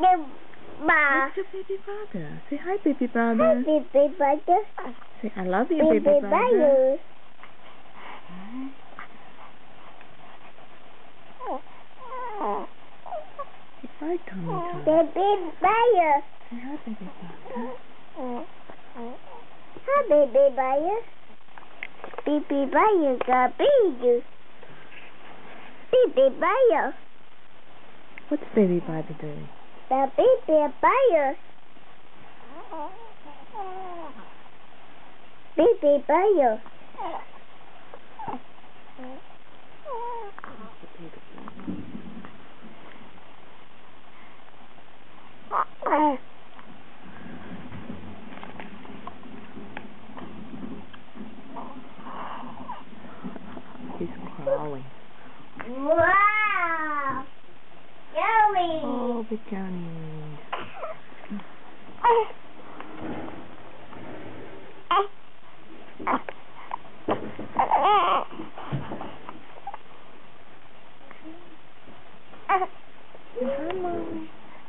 What's your baby brother? Say hi, baby brother. Hi, baby brother. Say I love you, baby brother. Say hi, Tommy. Baby brother. Say hi, baby brother. Hi, baby brother. Baby brother got baby. Baby brother. What's baby brother doing? The baby brother. Baby brother. He's crawling. Wow! Yummy! Oh, big Johnny. Hi, Mom.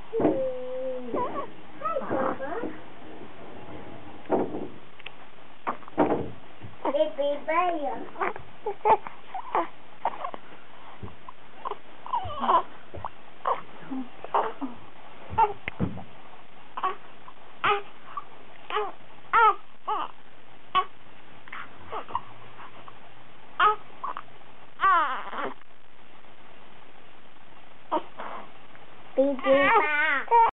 Baby bear. Baby bear.